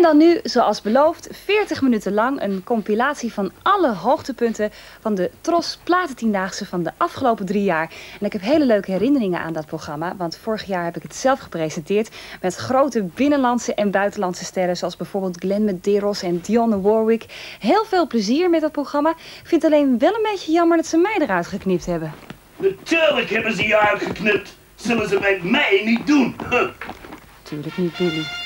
En dan nu, zoals beloofd, 40 minuten lang een compilatie van alle hoogtepunten van de Tros Platentiendaagse van de afgelopen 3 jaar. En ik heb hele leuke herinneringen aan dat programma, want vorig jaar heb ik het zelf gepresenteerd met grote binnenlandse en buitenlandse sterren, zoals bijvoorbeeld Glenn Medeiros en Dionne Warwick. Heel veel plezier met dat programma. Ik vind het alleen wel een beetje jammer dat ze mij eruit geknipt hebben. Natuurlijk hebben ze je uitgeknipt. Zullen ze met mij niet doen. Tuurlijk niet, Billy.